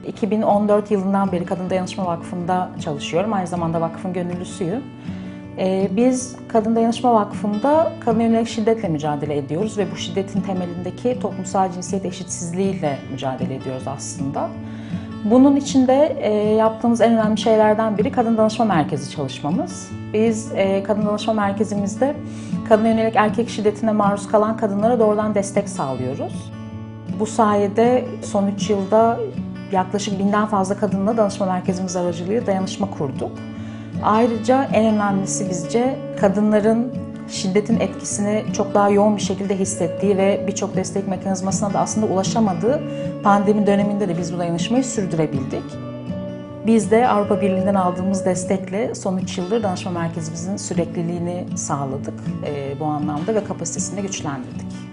2014 yılından beri Kadın Dayanışma Vakfı'nda çalışıyorum. Aynı zamanda vakfın gönüllüsüyüm. Biz Kadın Dayanışma Vakfı'nda kadına yönelik şiddetle mücadele ediyoruz ve bu şiddetin temelindeki toplumsal cinsiyet eşitsizliğiyle mücadele ediyoruz aslında. Bunun içinde yaptığımız en önemli şeylerden biri Kadın Danışma Merkezi çalışmamız. Biz Kadın Danışma Merkezimizde kadına yönelik erkek şiddetine maruz kalan kadınlara doğrudan destek sağlıyoruz. Bu sayede son 3 yılda yaklaşık 1000'den fazla kadınla danışma merkezimiz aracılığıyla dayanışma kurduk. Ayrıca en önemlisi bizce kadınların şiddetin etkisini çok daha yoğun bir şekilde hissettiği ve birçok destek mekanizmasına da aslında ulaşamadığı pandemi döneminde de biz bu dayanışmayı sürdürebildik. Biz de Avrupa Birliği'nden aldığımız destekle son 3 yıldır danışma merkezimizin sürekliliğini sağladık bu anlamda ve kapasitesini güçlendirdik.